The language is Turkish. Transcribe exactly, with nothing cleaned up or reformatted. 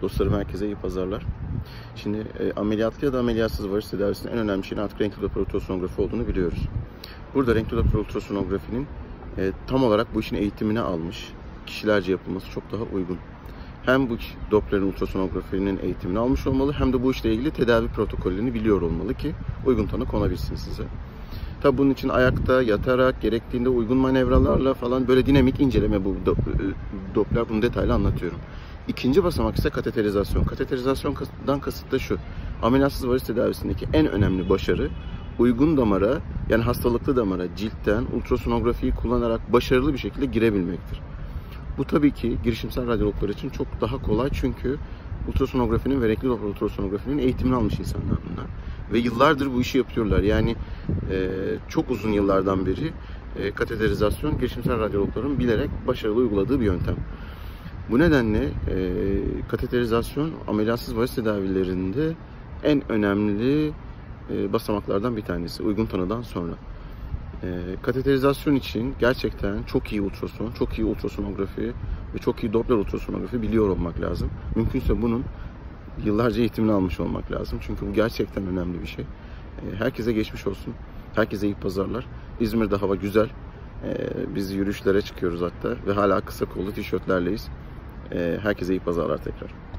Dostlarım herkese iyi pazarlar. Şimdi e, ameliyatlı ya da ameliyatsız varis tedavisinin en önemli şeyin artık renkli Doppler ultrasonografi olduğunu biliyoruz. Burada renkli Doppler ultrasonografinin e, tam olarak bu işin eğitimini almış kişilerce yapılması çok daha uygun. Hem bu Doppler'in ultrasonografinin eğitimini almış olmalı hem de bu işle ilgili tedavi protokollerini biliyor olmalı ki uygun tanı konabilsin size. Tabi bunun için ayakta, yatarak, gerektiğinde uygun manevralarla falan böyle dinamik inceleme bu Doppler, bunu detaylı anlatıyorum. İkinci basamak ise kateterizasyon. Kateterizasyondan kasıt da şu: ameliyatsız varis tedavisindeki en önemli başarı uygun damara, yani hastalıklı damara ciltten ultrasonografiyi kullanarak başarılı bir şekilde girebilmektir. Bu tabii ki girişimsel radyologlar için çok daha kolay, çünkü ultrasonografinin ve renkli Doppler ultrasonografinin eğitimini almış insanlar bunlar. Ve yıllardır bu işi yapıyorlar. Yani e, çok uzun yıllardan beri e, kateterizasyon girişimsel radyologların bilerek başarılı uyguladığı bir yöntem. Bu nedenle e, kateterizasyon ameliyatsız varis tedavilerinde en önemli e, basamaklardan bir tanesi, uygun tanıdan sonra. E, kateterizasyon için gerçekten çok iyi ultrason, çok iyi ultrasonografi ve çok iyi Doppler ultrasonografi biliyor olmak lazım. Mümkünse bunun yıllarca eğitimini almış olmak lazım. Çünkü bu gerçekten önemli bir şey. E, herkese geçmiş olsun. Herkese iyi pazarlar. İzmir'de hava güzel. E, biz yürüyüşlere çıkıyoruz hatta ve hala kısa kollu tişörtlerleyiz. Herkese iyi pazarlar tekrar.